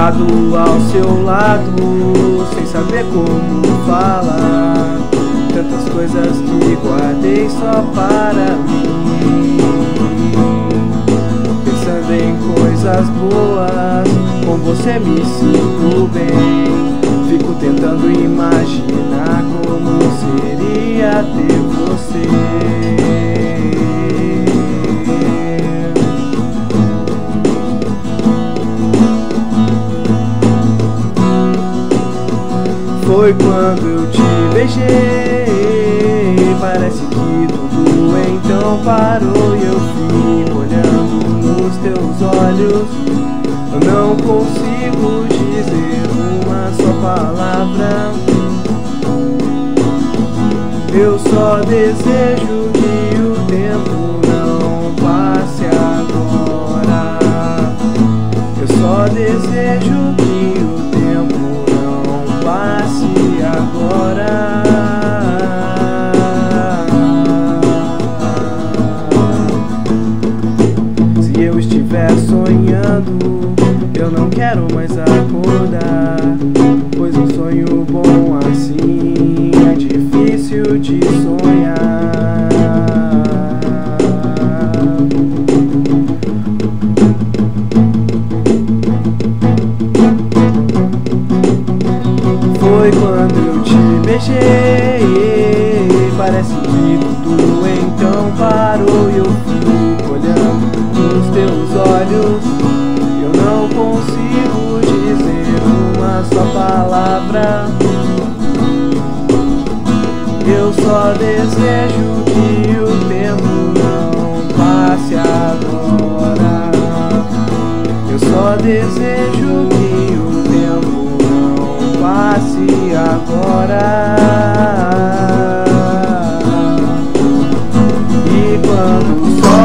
sentado ao seu lado, sem saber como falar, tantas coisas que guardei só para mim. Pensando em coisas boas, com você me sinto bem. Fico tentando imaginar como seria ter você. Foi quando eu te beijei, parece que tudo então parou e eu fico olhando nos teus olhos. Eu não consigo dizer uma só palavra. Eu só desejo que o tempo não passe agora. Eu só desejo que o tempo não passe agora. Se eu estiver sonhando, eu não quero mais acordar, pois um sonho bom assim é difícil de sonhar. Foi quando eu te beijei, parece que tudo então parou e eu fico olhando nos teus olhos. Eu não consigo dizer uma só palavra. Eu só desejo que o tempo não passe agora. Eu só desejo que o tempo não passe agora. E quando o sol